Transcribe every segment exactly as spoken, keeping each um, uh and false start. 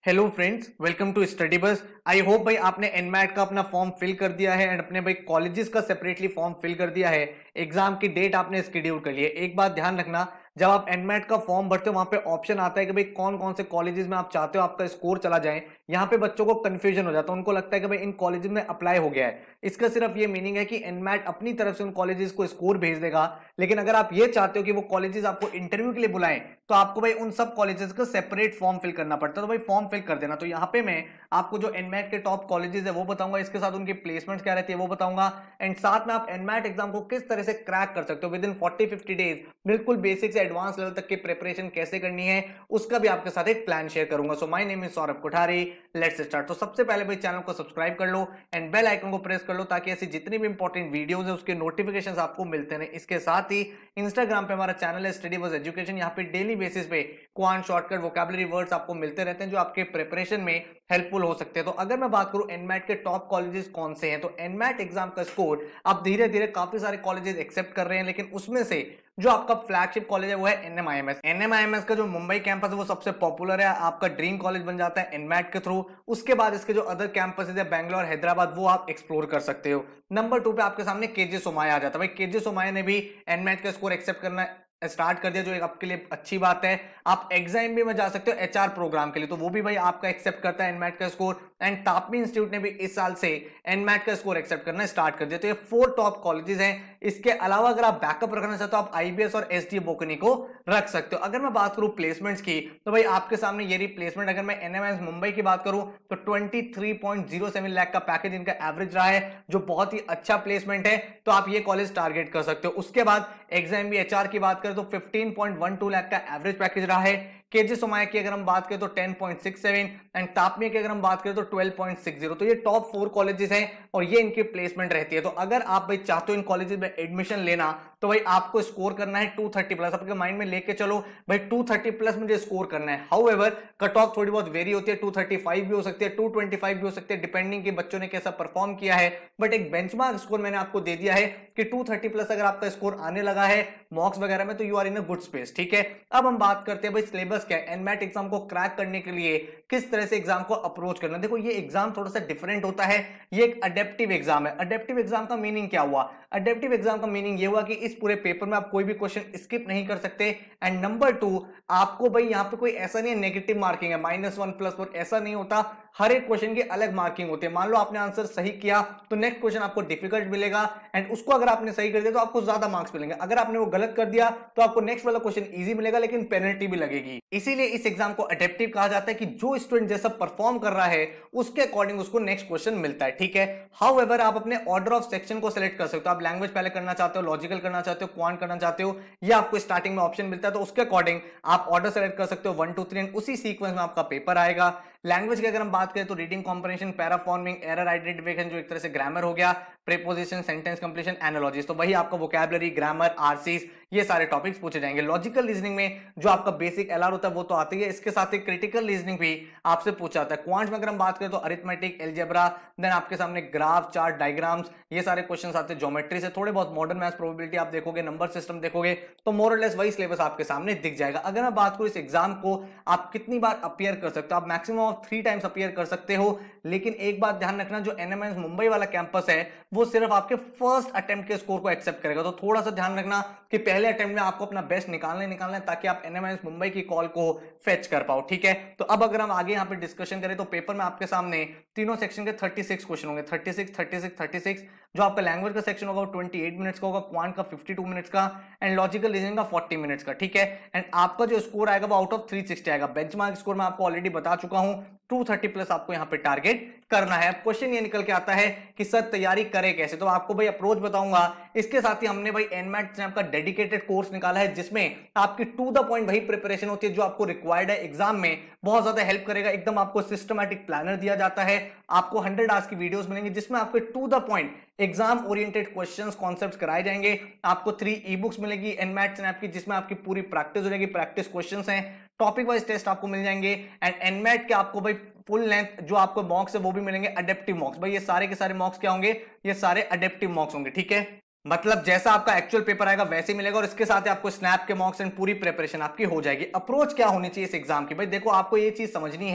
Hello friends, welcome to study bus. I hope भाई आपने NMAT का अपना फॉर्म फिल कर दिया है एंड अपने भाई कॉलेजेस का सेपरेटली फॉर्म फिल कर दिया है। एग्जाम की डेट आपने शेड्यूल कर ली है। एक बात ध्यान रखना, जब आप एनमैट का फॉर्म भरते हो वहां पे ऑप्शन आता है कि भाई कौन कौन से कॉलेजेस में आप चाहते हो आपका स्कोर चला जाए। यहाँ पे बच्चों को कंफ्यूजन हो जाता है, उनको लगता है कि भाई इन कॉलेजेस में अप्लाई हो गया है। इसका सिर्फ ये मीनिंग है कि एनमैट अपनी तरफ से उन कॉलेजेस को स्कोर भेज देगा, लेकिन अगर आप ये चाहते हो कि वो कॉलेजेस आपको इंटरव्यू के लिए बुलाएं तो आपको भाई उन सब कॉलेजेस का सेपरेट फॉर्म फिल करना पड़ता है। तो भाई फॉर्म फिल कर देना। तो यहाँ पे मैं आपको जो एनमैट के टॉप कॉलेजेस है वो बताऊंगा, इसके साथ उनकी प्लेसमेंट्स क्या रहती है वो बताऊंगा, एंड साथ में आप एनमैट एग्जाम को किस तरह से क्रैक कर सकते हो within forty fifty days. बिल्कुल बेसिक से एडवांस लेवल तक की प्रिपरेशन कैसे करनी है उसका भी आपके साथ एक प्लान शेयर करूंगा। So my name is Saurabh Kothari, let's start. तो सबसे पहले भाई चैनल को सब्सक्राइब कर लो एंड बेल आइकन को प्रेस कर लो ताकि ऐसी जितनी भी इंपॉर्टेंट वीडियोस है उसके नोटिफिकेशंस आपको मिलते रहे। इसके साथ ही इंस्टाग्राम पे हमारा चैनल है स्टडी बस एजुकेशन, यहाँ पे डेली बेसिस पे क्वांट शॉर्टकट वोकैबुलरी वर्ड्स आपको मिलते रहते हैं जो आपके प्रिपरेशन में हेल्पफुल हो सकते हैं। तो अगर मैं बात करूं एनमैट के टॉप कॉलेजेस कौन से हैं, तो एनमैट एग्जाम का स्कोर अब धीरे धीरे काफी सारे कॉलेजेस एक्सेप्ट कर रहे हैं, लेकिन उसमें से जो आपका फ्लैगशिप कॉलेज है वो है एनएमआईएमएस। एनएमआईएमएस का जो मुंबई कैंपस है वो सबसे पॉपुलर है, आपका ड्रीम कॉलेज बन जाता है एनमैट के थ्रू। उसके बाद इसके जो अदर कैंपसेस है बैंगलोर, हैदराबाद, वो आप एक्सप्लोर कर सकते हो। नंबर टू पे आपके सामने केजे सोमाया आ जाता है। भाई केजे सोमाया ने भी एनमैट का स्कोर एक्सेप्ट करना स्टार्ट कर दिया, जो एक आपके लिए अच्छी बात है। आप एग्जाम भी में जा सकते हो एचआर प्रोग्राम के लिए, तो वो भी भाई आपका एक्सेप्ट करता है एनमैट का स्कोर। एंड तापमी इंस्टीट्यूट ने भी इस साल से एनमैट का स्कोर एक्सेप्ट करना स्टार्ट कर दिया। तो ये फोर टॉप कॉलेजेस हैं। इसके अलावा अगर आप बैकअप रखना चाहते हो आप आईबीएस और एसडी बोकनी को रख सकते हो। अगर मैं बात करूं प्लेसमेंट्स की, तो भाई आपके सामने ये रिप्लेसमेंट, अगर मैं एनएमएस मुंबई की बात करूं तो तेईस पॉइंट शून्य सात लाख का पैकेज इनका एवरेज रहा है, जो बहुत ही अच्छा प्लेसमेंट है। तो आप ये कॉलेज टारगेट कर सकते हो। उसके बाद एग्जाम भी एचआर की बात करें तो पंद्रह पॉइंट बारह लाख का एवरेज पैकेज रहा है। केजी सोमाया की अगर हम बात करें तो दस पॉइंट छह सात एंड तापमी की अगर हम बात करें तो बारह पॉइंट छह शून्य। तो ये टॉप फोर कॉलेजेस हैं और ये इनकी प्लेसमेंट रहती है। तो अगर आप भाई चाहते हो इन कॉलेजेस में एडमिशन लेना तो भाई आपको स्कोर करना है दो सौ तीस प्लस। आपके माइंड में लेके चलो भाई दो सौ तीस प्लस मुझे स्कोर करना है। हाउएवर कट ऑफ थोड़ी बहुत वेरी होती है, दो सौ पैंतीस भी हो सकती है, दो सौ पच्चीस भी हो सकती है, डिपेंडिंग कि बच्चों ने कैसा परफॉर्म किया है। बट एक बेंचमार्क स्कोर मैंने आपको दे दिया है कि दो सौ तीस प्लस अगर आपका स्कोर आने लगा है मॉक्स वगैरह में तो you are in a good space. ठीक है, अब हम बात करते हैं भाई सिलेबस क्या है। एनमैट एग्जाम को क्रैक करने के लिए किस तरह से एग्जाम को अप्रोच करना। देखो ये एग्जाम थोड़ा सा डिफरेंट होता है, ये एक अडेप्टिव एग्जाम है। अडेप्टिव एग्जाम का मीनिंग क्या हुआ? अडेप्टिव एग्जाम का मीनिंग ये हुआ कि इस पूरे पेपर में आप कोई भी क्वेश्चन स्किप नहीं कर सकते। एंड नंबर टू, आपको भाई यहां पे कोई ऐसा नहीं है नेगेटिव मार्किंग है माइनस वन प्लस वन, ऐसा नहीं होता। हर एक क्वेश्चन की अलग मार्किंग होती है। मान लो आपने आंसर सही किया तो नेक्स्ट क्वेश्चन आपको डिफिकल्ट मिलेगा, एंड उसको अगर आपने सही कर दिया तो आपको ज्यादा मार्क्स मिलेंगे। अगर आपने वो गलत कर दिया तो आपको नेक्स्ट वाला क्वेश्चन इजी मिलेगा लेकिन पेनल्टी भी लगेगी। इसीलिए इस एग्जाम को अडेप्टिव कहा जाता है कि जो स्टूडेंट जैसा परफॉर्म कर रहा है उसके अकॉर्डिंग उसको नेक्स्ट क्वेश्चन मिलता है। ठीक है, हाउएवर आप अपने ऑर्डर ऑफ सेक्शन को सिलेक्ट कर सकते हो। आप लैंग्वेज पहले करना चाहते हो, लॉजिकल करना चाहते हो, क्वांट करना चाहते हो, या आपको स्टार्टिंग में ऑप्शन मिलता है तो उसके अकॉर्डिंग आप ऑर्डर सेलेक्ट कर सकते हो वन टू थ्री, एंड उसी सीक्वेंस में आपका पेपर आएगा। लैंग्वेज की अगर हम बात करें तो रीडिंग कॉम्प्रेhension, पैराफॉर्मिंग, एरर आइडेंटिफिकेशन जो एक तरह से ग्रामर हो गया, प्रीपोजिशन, सेंटेंस कंप्लीशन, एनालॉजीज, तो वही आपका वोकैबुलरी, ग्रामर, आरसीज, ये सारे टॉपिक्स पूछे जाएंगे। लॉजिकल रीजनिंग में जो आपका बेसिक एलआर होता है वो तो आती है, इसके साथ ही क्रिटिकल रीजनिंग भी आपसे पूछा जाता है। क्वांट्स में अगर हम बात करें तो अरिथमेटिक, एलजेब्रा, देन आपके सामने ग्राफ, चार्ट, डायग्राम्स, ये सारे क्वेश्चंस आते हैं। ज्योमेट्री से थोड़े बहुत मॉडर्न मैथ्स, प्रोबेबिलिटी आप देखोगे, नंबर सिस्टम देखोगे तो मोर और लेस वही सिलेबस आपके सामने दिख जाएगा। अगर मैं बात करूं इस एग्जाम को आप कितनी बार अपियर कर सकते हो, आप maximum of three times appear कर सकते हो। लेकिन एक बात ध्यान रखना, जो एनएमएस मुंबई वाला कैंपस है वो सिर्फ आपके फर्स्ट अटेम्प्ट के स्कोर को एक्सेप्ट करेगा। तो थोड़ा सा ध्यान रखना कि पहले अटेम्प्ट में आपको अपना बेस्ट निकालना निकालना है ताकि आप एनएमएस मुंबई की कॉल को फेच कर पाओ। ठीक है, तो अब अगर हम आगे यहाँ पे डिस्कशन करें तो पेपर में आपके सामने तीनों सेक्शन के छत्तीस क्वेश्चन होंगे, छत्तीस, छत्तीस, छत्तीस। जो आपका लैंग्वेज का सेक्शन होगा वो अट्ठाईस मिनट्स का होगा, क्वांट का बावन मिनट्स का, एंड लॉजिकल रीजनिंग का चालीस मिनट्स का। ठीक है, एंड आपका जो स्कोर आएगा वो आउट ऑफ तीन सौ साठ आएगा। बेंचमार्क स्कोर मैं आपको ऑलरेडी बता चुका हूं, दो सौ तीस प्लस आपको यहां पे टारगेट करना है। अब क्वेश्चन ये निकल के आता है कि सर तैयारी करें कैसे, तो आपको भाई अप्रोच बताऊंगा। इसके साथ ही हमने भाई एनमैट ने आपका डेडिकेटेड कोर्स निकाला है जिसमें आपकी टू द पॉइंट वही प्रिपरेशन होती है जो आपको रिक्वायर्ड है एग्जाम में, बहुत ज्यादा हेल्प करेगा। एकदम आपको सिस्टमैटिक प्लानर दिया जाता है, आपको हंड्रेड आवर्स की वीडियोस मिलेंगी जिसमें आपके to the point exam oriented questions, concepts कराए जाएंगे। आपको थ्री ई बुक्स मिलेगी एनमैट स्नैप की जिसमें आपकी पूरी प्रैक्टिस हो जाएगी, प्रैक्टिस क्वेश्चंस हैं, टॉपिक वाइज टेस्ट आपको मिल जाएंगे, एंड एनमैट के आपको भाई फुल लेंथ जो आपको मॉक्स है वो भी मिलेंगे, अडेप्टिव मॉक्स। भाई ये सारे के सारे मॉक्स क्या होंगे, ये सारे अडेप्टिव मॉक्स होंगे। ठीक है, मतलब जैसा आपका एक्चुअल पेपर आएगा वैसे ही मिलेगा, और इसके साथ ही आपको स्नैप के मॉक्स एंड पूरी प्रिपरेशन आपकी हो जाएगी। अप्रोच क्या होनी चाहिए इस एग्जाम की? भाई देखो आपको ये चीज समझनी है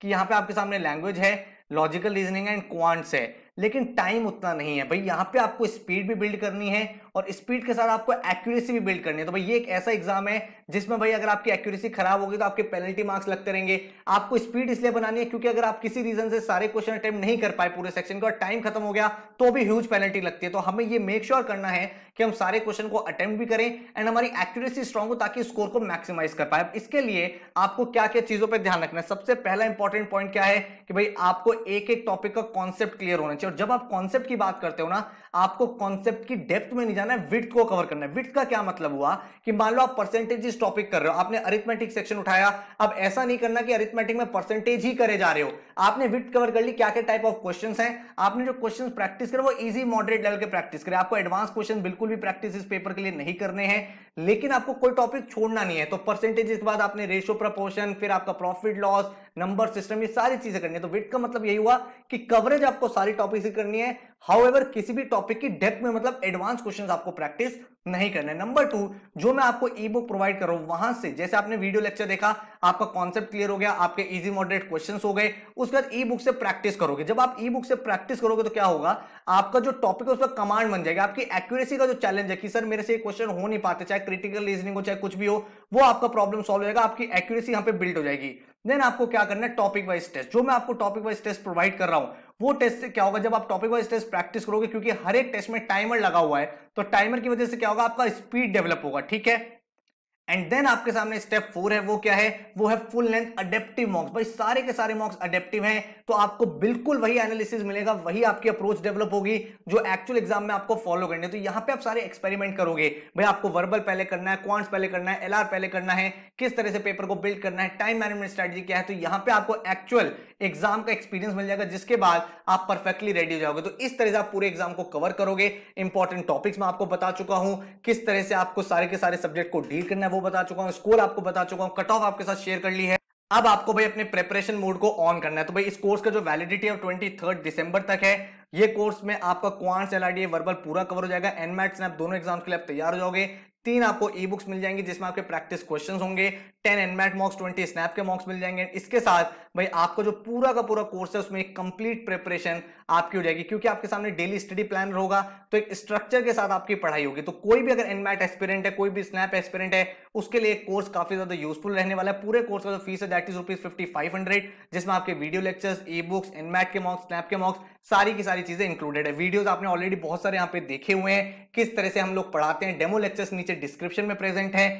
कि यहाँ पे आपके सामने लैंग्वेज है, लॉजिकल रीजनिंग एंड क्वांट्स है, लेकिन टाइम उतना नहीं है भाई। यहाँ पे आपको स्पीड भी बिल्ड करनी है और स्पीड के साथ आपको एक्यूरेसी भी बिल्ड करनी है। तो भाई ये एक ऐसा एग्जाम है जिसमें भाई अगर आपकी एक्यूरेसी खराब होगी तो आपके पेनल्टी मार्क्स लगते रहेंगे। आपको स्पीड इसलिए बनानी है क्योंकि अगर आप किसी रीजन से सारे क्वेश्चन अटेम्प्ट नहीं कर पाए पूरे सेक्शन का और टाइम खत्म हो गया तो भी ह्यूज पेनल्टी लगती है। तो हमें ये मेक श्योर करना है कि हम सारे क्वेश्चन को अटेम्प्ट भी करें एंड हमारी एक्यूरेसी स्ट्रांग हो ताकि स्कोर को मैक्सिमाइज कर पाए। इसके लिए आपको क्या क्या चीजों पर ध्यान रखना है। सबसे पहला इंपॉर्टेंट पॉइंट क्या है कि भाई आपको एक एक टॉपिक का कॉन्सेप्ट क्लियर होना चाहिए। और जब आप कॉन्सेप्ट की बात करते हो ना, आपको कॉन्सेप्ट की डेप्थ में नहीं जाना है, विड्थ को कवर करना है। विड्थ का क्या मतलब हुआ कि मान लो आप परसेंटेज टॉपिक कर रहे हो, आपने अरिथमेटिक सेक्शन उठाया, अब ऐसा नहीं करना कि अरिथमेटिक में परसेंटेज ही करे जा रहे हो, आपने विड्थ कवर कर ली, क्या क्या टाइप ऑफ क्वेश्चंस हैं, आपने जो क्वेश्चंस प्रैक्टिस करे वो इजी मॉडरेट लेवल के प्रैक्टिस करें। आपको एडवांस क्वेश्चन बिल्कुल भी प्रैक्टिस इस पेपर के लिए नहीं करने हैं, लेकिन आपको कोई टॉपिक छोड़ना नहीं है। तो परसेंटेज के बाद आपने रेशियो प्रपोर्शन, फिर आपका प्रॉफिट लॉस, नंबर सिस्टम, ये सारी चीजें करनी है। तो विड्थ का मतलब यही हुआ कि कवरेज आपको सारी टॉपिक से करनी है, हाउएवर किसी भी टॉपिक की डेप्थ में मतलब एडवांस क्वेश्चंस आपको प्रैक्टिस नहीं करना है। नंबर टू, जो मैं आपको ई बुक प्रोवाइड कर रहा हूं वहां से, जैसे आपने वीडियो लेक्चर देखा, आपका कॉन्सेप्ट क्लियर हो गया, आपके इजी मॉडरेट क्वेश्चंस हो गए, उसके बाद ई बुक से प्रैक्टिस करोगे। जब आप ई बुक से प्रैक्टिस करोगे तो क्या होगा, आपका जो टॉपिक है उस पर कमांड बन जाएगा। आपकी एक्यूरेसी का जो चैलेंज है कि सर मेरे से क्वेश्चन हो नहीं पाते, चाहे क्रिटिकल रीजनिंग हो चाहे कुछ भी हो, वो आपका प्रॉब्लम सॉल्व हो जाएगा, आपकी एक्यूरेसी यहां पे बिल्ड हो जाएगी। देन आपको क्या करना है, टॉपिक वाइज टेस्ट। जो मैं आपको टॉपिक वाइज टेस्ट प्रोवाइड कर रहा हूं वो टेस्ट से क्या होगा, जब आप टॉपिक वाइज टेस्ट प्रैक्टिस करोगे, क्योंकि हर एक टेस्ट में टाइमर लगा हुआ है, तो टाइमर की वजह से क्या होगा, आपका स्पीड डेवलप होगा, ठीक है। एंड देन आपके सामने स्टेप फोर है, वो क्या है, वो है फुल लेंथ अडेप्टिव मॉक्स। भाई सारे के सारे मॉक्स अडेप्टिव हैं, तो आपको बिल्कुल वही एनालिसिस मिलेगा, वही आपकी अप्रोच डेवलप होगी जो एक्चुअल एग्जाम में आपको फॉलो करनी है। तो यहां पे आप सारे एक्सपेरिमेंट करोगे, भाई आपको वर्बल पहले करना है, क्वांट्स पहले करना है, एलआर पहले करना है, किस तरह से पेपर को बिल्ड करना है, टाइम मैनेजमेंट स्ट्रेटजी क्या है। तो यहां पे आपको एक्चुअल एग्जाम का एक्सपीरियंस मिल जाएगा, जिसके बाद आप परफेक्टली रेडी हो जाओगे। तो इस तरह से आप पूरे एग्जाम को कवर करोगे। इंपॉर्टेंट टॉपिक्स मैं आपको बता चुका हूं, किस तरह से आपको सारे के सारे सब्जेक्ट को डील करना है वो बता चुका हूं, स्कोर आपको बता चुका हूं, कट ऑफ आपके साथ शेयर कर ली है। अब आपको भाई अपने प्रिपरेशन मोड को ऑन करना है। तो भाई इस कोर्स का जो वैलिडिटी है ट्वेंटी थर्ड दिसंबर तक है। ये कोर्स में आपका क्वांट्स, एलआरडी, वर्बल पूरा कवर हो जाएगा। एनमैट, स्नैप दोनों एग्जाम्स के लिए आप तैयार हो जाओगे। तीन आपको ई बुक्स मिल जाएंगी जिसमें आपके प्रैक्टिस क्वेश्चंस होंगे, ten NMAT mocks, twenty SNAP के मॉक्स मिल जाएंगे। इसके साथ भाई आपका जो पूरा का पूरा कोर्स है उसमें एक कंप्लीट प्रिपरेशन आपकी हो जाएगी, क्योंकि आपके सामने डेली स्टडी प्लान होगा, तो एक स्ट्रक्चर के साथ आपकी पढ़ाई होगी। तो कोई भी अगर एनमैट एस्पिरेंट है, कोई भी स्नैप एस्पिरेंट है, उसके लिए एक कोर्स काफी ज्यादा यूजफुल रहने वाला है। पूरे कोर्स का जो फीस है that is rupees fifty five hundred, जिसमें आपके video lectures, e books, NMAT के मॉक्स, स्नैप के मॉक्स, सारी की सारी चीजें इंक्लूडेड है। वीडियोस आपने ऑलरेडी बहुत सारे यहाँ पे देखे हुए हैं, किस तरह से हम लोग पढ़ाते हैं। डेमो लेक्चर्स नीचे डिस्क्रिप्शन में प्रेजेंट है,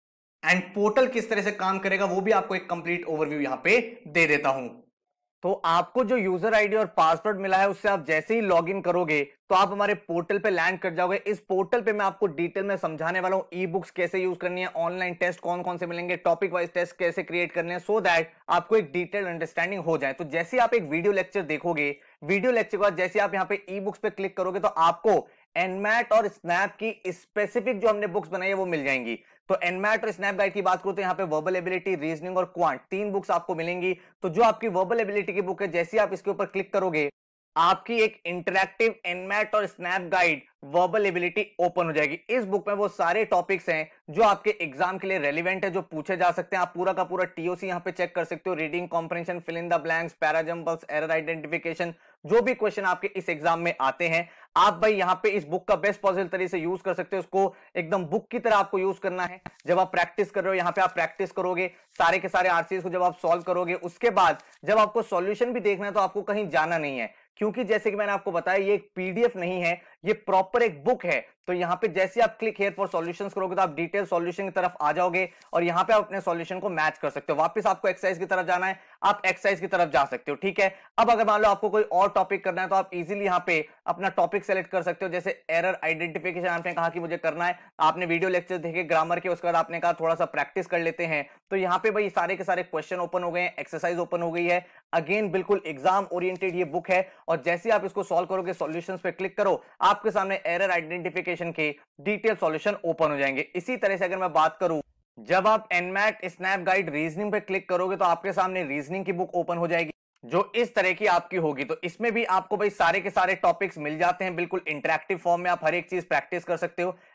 एंड पोर्टल किस तरह से काम करेगा वो भी आपको एक कंप्लीट ओवरव्यू यहाँ पे दे देता हूं। तो आपको जो यूजर आईडी और पासवर्ड मिला है उससे आप जैसे ही लॉगिन करोगे तो आप हमारे पोर्टल पे लैंड कर जाओगे। इस पोर्टल पे मैं आपको डिटेल में समझाने वाला हूं, ई बुक्स कैसे यूज करनी है, ऑनलाइन टेस्ट कौन कौन से मिलेंगे, टॉपिक वाइज टेस्ट कैसे क्रिएट करने हैं, सो दैट आपको एक डिटेल अंडरस्टैंडिंग हो जाए। तो जैसे आप एक वीडियो लेक्चर देखोगे, वीडियो लेक्चर के बाद जैसे आप यहाँ पे ई बुक्स पे क्लिक करोगे तो आपको एनमैट और स्नैप की स्पेसिफिक जो हमने बुक्स बनाई है वो मिल जाएंगी। तो एनमैट और स्नैप गाइड की बात करूं तो यहाँ पे वर्बल एबिलिटी, रीजनिंग और क्वांट तीन बुक्स आपको मिलेंगी। तो जो आपकी वर्बल एबिलिटी की बुक है, जैसे आप इसके ऊपर क्लिक करोगे आपकी एक इंटरैक्टिव एनमैट और SNAP guide verbal ability open हो जाएगी। इस बुक में वो सारे टॉपिक्स हैं जो आपके एग्जाम के लिए रेलिवेंट है, जो पूछे जा सकते हैं। आप पूरा का पूरा टीओसी यहां पे चेक कर सकते हो, reading comprehension, fill in the blanks, parajumbles, error identification, जो भी क्वेश्चन आपके इस एग्जाम में आते हैं आप भाई यहां पे इस बुक का बेस्ट पॉसिबल तरीके से यूज कर सकते हो। उसको एकदम बुक की तरह आपको यूज करना है। जब आप प्रैक्टिस कर रहे हो यहाँ पे आप प्रैक्टिस करोगे, सारे के सारे आरसीएस को जब आप सॉल्व करोगे, उसके बाद जब आपको सॉल्यूशन भी देखना है तो आपको कहीं जाना नहीं है, क्योंकि जैसे कि मैंने आपको बताया ये एक पीडीएफ नहीं है, ये प्रॉपर एक बुक है। तो यहाँ पे जैसे आप क्लिक हियर फॉर सॉल्यूशंस करोगे तो आप डिटेल सॉल्यूशन की तरफ आ जाओगे और यहाँ पे आप अपने सॉल्यूशन को मैच कर सकते हो। वापस आपको एक्सरसाइज की तरफ जाना है, आप एक्सरसाइज की तरफ जा सकते हो, ठीक है। अब अगर मान लो आपको कोई और टॉपिक करना है तो आप इजीली यहाँ पे अपना टॉपिक सेलेक्ट कर सकते हो। जैसे एरर आइडेंटिफिकेशन आपने कहा कि मुझे करना है, आपने वीडियो लेक्चर देखे ग्रामर के, उसके बाद आपने कहा थोड़ा सा प्रैक्टिस कर लेते हैं, तो यहाँ पे भाई सारे के सारे क्वेश्चन ओपन हो गए हैं, एक्सरसाइज ओपन हो गई है। अगेन बिल्कुल एग्जाम ओरिएंटेड ये बुक है, और जैसे आप इसको सॉल्व करोगे, सॉल्यूशंस पे क्लिक करो, आपके सामने एरर आइडेंटिफिकेशन के डिटेल सॉल्यूशन ओपन हो जाएंगे। इसी तरह से अगर मैं बात करूं, जब आप एनमैट, स्नैप गाइड, रीजनिंग पे क्लिक करोगे तो आपके सामने रीजनिंग की बुक ओपन हो जाएगी, जो इस तरह की आपकी होगी। तो इसमें भी आपको भाई सारे के सारे टॉपिक्स मिल जाते हैं, बिल्कुल इंटरैक्टिव फॉर्म में आप हर एक चीज प्रैक्टिस कर सकते हो।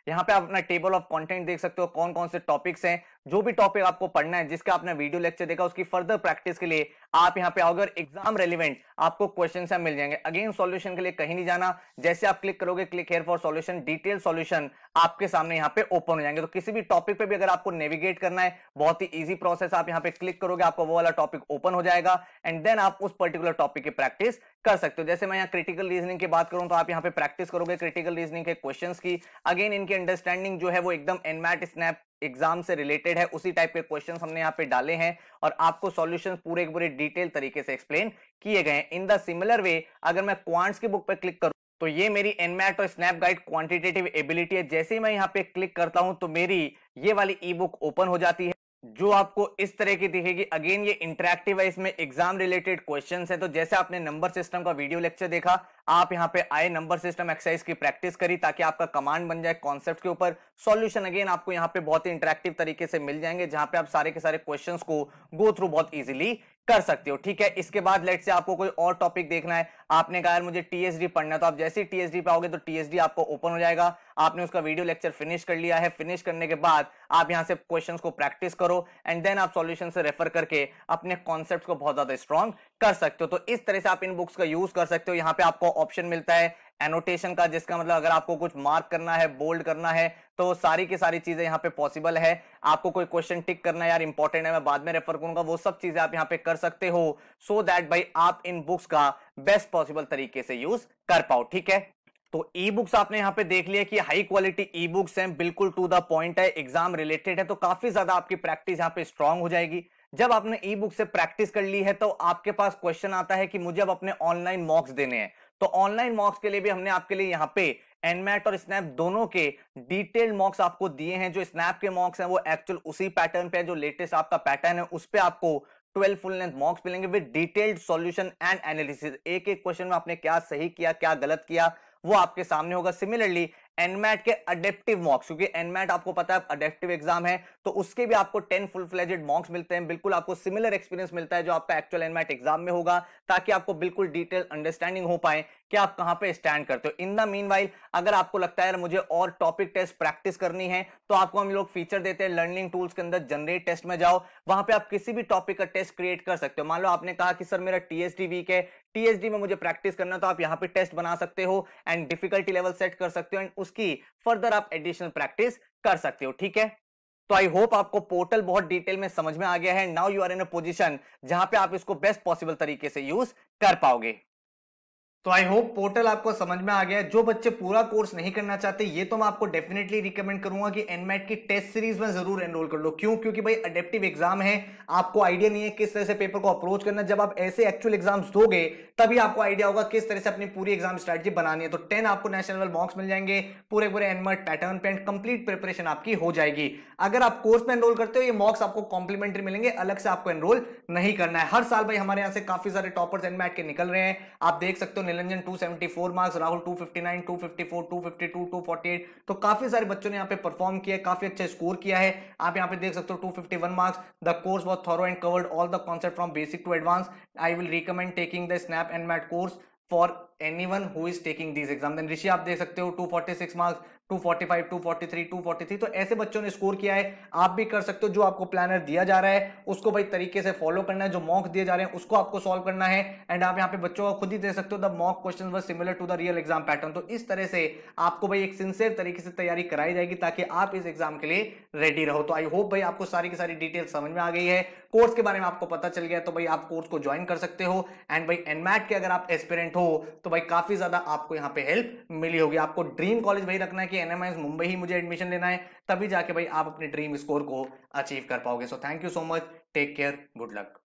यहाँ पे आप अपना टेबल ऑफ कंटेंट देख सकते हो, कौन कौन से टॉपिक्स हैं, जो भी टॉपिक आपको पढ़ना है, जिसका आपने वीडियो लेक्चर देखा, उसकी फर्दर प्रैक्टिस के लिए आप यहाँ पे आओगे और एग्जाम रेलिवेंट आपको क्वेश्चन से मिल जाएंगे। अगेन सॉल्यूशन के लिए कहीं नहीं जाना, जैसे आप क्लिक करोगे click here for solution, detail solution आपके सामने यहाँ पे ओपन हो जाएंगे। तो किसी भी टॉपिक पे भी अगर आपको नेविगेट करना है, बहुत ही इजी प्रोसेस, आप यहाँ पे क्लिक करोगे आपको वो वाला टॉपिक ओपन हो जाएगा एंड देन आप उस पर्टिकुलर टॉपिक की प्रैक्टिस कर सकते हो। जैसे मैं यहाँ क्रिटिकल रीजनिंग की बात करूं तो आप यहाँ पे प्रैक्टिस करोगे क्रिटिकल रीजनिंग के क्वेश्चंस की। अगेन इनकी अंडरस्टैंडिंग जो है वो एकदम एनमैट स्नैप एग्जाम से रिलेटेड है, उसी टाइप के क्वेश्चंस हमने यहाँ पे डाले हैं और आपको सॉल्यूशंस पूरे पूरे डिटेल तरीके से एक्सप्लेन किए गए हैं। इन द सिमिलर वे अगर मैं क्वांट्स की बुक पे क्लिक करूं तो ये मेरी एनमैट और स्नैप गाइड क्वांटिटेटिव एबिलिटी है। जैसे ही मैं यहाँ पे क्लिक करता हूं तो मेरी ये वाली ई बुक ओपन हो जाती है, जो आपको इस तरह की दिखेगी। अगेन ये इंटरैक्टिव है, इसमें एग्जाम रिलेटेड क्वेश्चंस है। तो जैसे आपने नंबर सिस्टम का वीडियो लेक्चर देखा, आप यहाँ पे आए, नंबर सिस्टम एक्सरसाइज की प्रैक्टिस करी ताकि आपका कमांड बन जाए कॉन्सेप्ट के ऊपर। सॉल्यूशन अगेन आपको यहाँ पे बहुत ही इंटरैक्टिव तरीके से मिल जाएंगे, जहां पे आप सारे के सारे क्वेश्चंस को गो थ्रू बहुत इजीली कर सकते हो। ठीक है, इसके बाद लेट से आपको कोई और टॉपिक देखना है, आपने कहा यार मुझे टीएसडी पढ़ना है, तो आप जैसे ही टीएसडी पे आओगे तो टीएसडी आपको ओपन हो जाएगा। आपने उसका वीडियो लेक्चर फिनिश कर लिया है, फिनिश करने के बाद आप यहां से क्वेश्चंस को प्रैक्टिस करो एंड देन आप सॉल्यूशन से रेफर करके अपने कॉन्सेप्ट्स को बहुत ज्यादा स्ट्रांग कर सकते हो। तो इस तरह से आप इन बुक्स का यूज कर सकते हो। यहाँ पे आपको ऑप्शन मिलता है एनोटेशन का, जिसका मतलब अगर आपको कुछ मार्क करना है, बोल्ड करना है, तो सारी की सारी चीजें यहाँ पे पॉसिबल है। आपको कोई क्वेश्चन टिक करना है, यार इंपॉर्टेंट है, मैं बाद में रेफर करूंगा, वो सब चीजें आप यहाँ पे कर सकते हो, सो दैट भाई आप इन बुक्स का बेस्ट पॉसिबल तरीके से यूज कर पाओ। ठीक है, तो ई बुक्स आपने यहाँ पे देख लिया कि हाई क्वालिटी ई बुक्स हैं, बिल्कुल टू द पॉइंट है, एग्जाम रिलेटेड है, तो काफी ज्यादा आपकी प्रैक्टिस यहाँ पे स्ट्रांग हो जाएगी। जब आपने ई बुक से प्रैक्टिस कर ली है तो आपके पास क्वेश्चन आता है कि मुझे अब अपने ऑनलाइन मॉक्स देने हैं। तो ऑनलाइन मॉक्स के लिए भी हमने आपके लिए यहाँ पे एनमैट और स्नैप दोनों के डिटेल्ड मॉक्स आपको दिए हैं। जो स्नैप के मॉक्स हैं वो एक्चुअल उसी पैटर्न पे है, जो लेटेस्ट आपका पैटर्न है उस पे आपको ट्वेल्व फुल लेंथ मॉक्स मिलेंगे with detailed solution and analysis. एक एक क्वेश्चन में आपने क्या सही किया, क्या गलत किया, वो आपके सामने होगा। सिमिलरली एनमैट के अडेप्टिव मॉक्स, क्योंकि एनमैट आपको पता है अडेप्टिव एग्जाम है, तो उसके भी आपको टेन फुल फ्लेजेड मॉक्स मिलते हैं। बिल्कुल आपको सिमिलर एक्सपीरियंस मिलता है जो आपका एक्चुअल एनमैट एग्जाम में होगा, ताकि आपको बिल्कुल डिटेल अंडरस्टैंडिंग हो पाए कि आप कहां पे स्टैंड करते हो। इन द मीनवाइल अगर आपको लगता है मुझे और टॉपिक टेस्ट प्रैक्टिस करनी है, तो आपको हम लोग फीचर देते हैं लर्निंग टूल्स के अंदर, जनरेट टेस्ट में जाओ, वहां पे आप किसी भी टॉपिक का टेस्ट क्रिएट कर सकते हो। मान लो आपने कहा कि सर मेरा टीएसडी वीक है, टीएसडी में मुझे प्रैक्टिस करना, तो आप यहां पे टेस्ट बना सकते हो एंड डिफिकल्टी लेवल सेट कर सकते हो एंड उसकी फर्दर आप एडिशनल प्रैक्टिस कर सकते हो। ठीक है, तो आई होप आपको पोर्टल बहुत डिटेल में समझ में आ गया है। Now you are in a position जहां पे आप इसको बेस्ट पॉसिबल तरीके से यूज कर पाओगे। तो आई होप पोर्टल आपको समझ में आ गया है। जो बच्चे पूरा कोर्स नहीं करना चाहते, ये तो मैं आपको डेफिनेटली रिकमेंड करूंगा कि एनमैट की टेस्ट सीरीज में जरूर एनरोल कर लो। क्यों? क्योंकि भाई अडेप्टिव एग्जाम है, आपको आइडिया नहीं है किस तरह से पेपर को अप्रोच करना। जब आप ऐसे एक्चुअल एग्जाम्स दोगे तभी आपको आइडिया होगा किस तरह से अपनी पूरी एग्जाम स्ट्रेटजी बनानी है। तो टेन आपको नेशनल लेवल मॉक्स मिल जाएंगे पूरे पूरे एनमैट पैटर्न पे, कंप्लीट प्रिपरेशन आपकी हो जाएगी। अगर आप कोर्स में एनरोल करते हो, ये मॉक्स आपको कॉम्प्लीमेंट्री मिलेंगे, अलग से आपको एनरोल नहीं करना है। हर साल भाई हमारे यहाँ से काफी सारे टॉपर्स एनमैट के निकल रहे हैं। आप देख सकते हो Niranjan two seventy four marks, Rahul two fifty nine, two fifty four, two fifty two, two forty eight, तो काफी सारे बच्चों ने यहाँ पे परफॉर्म किया है, काफी अच्छा स्कोर किया है। आप यहाँ पे देख सकते हो two fifty one marks. The course was thorough and covered all the concept from basic to advance. I will recommend taking the SNAP NMAT course for anyone who is taking this exam. Then Rishi आप देख सकते हो two forty six marks, two forty five, two forty three, two forty three, तो ऐसे बच्चों ने score किया है। आप भी कर सकते हो। जो आपको प्लानर दिया जा रहा है उसको भाई तरीके से फॉलो करना है, जो मॉक दिए जा रहे हैं उसको आपको सॉल्व करना है एंड आप यहाँ पे बच्चों को खुद ही दे सकते हो the mock questions were similar to the real exam pattern. तो इस तरह से आपको भाई एक सिंसियर तरीके से तैयारी कराई जाएगी ताकि आप इस एग्जाम के लिए रेडी रहो। तो आई होप भाई आपको सारी की सारी डिटेल समझ में आ गई है, कोर्स के बारे में आपको पता चल गया, तो भाई आप कोर्स को ज्वाइन कर सकते हो। एंड भाई एनमैट के अगर आप एस्पिरेंट हो तो भाई काफी ज्यादा आपको यहाँ पे हेल्प मिली होगी। आपको ड्रीम कॉलेज भाई रखना है कि एनएमआईएस मुंबई ही मुझे एडमिशन लेना है, तभी जाके भाई आप अपने ड्रीम स्कोर को अचीव कर पाओगे। So thank you so much, take care, good luck.